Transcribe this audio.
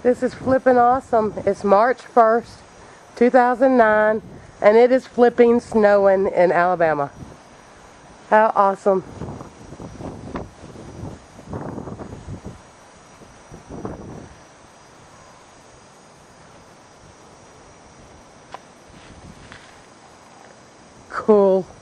This is flipping awesome. It's March 1st, 2009, and it is flipping snowing in Alabama. How awesome. Cool.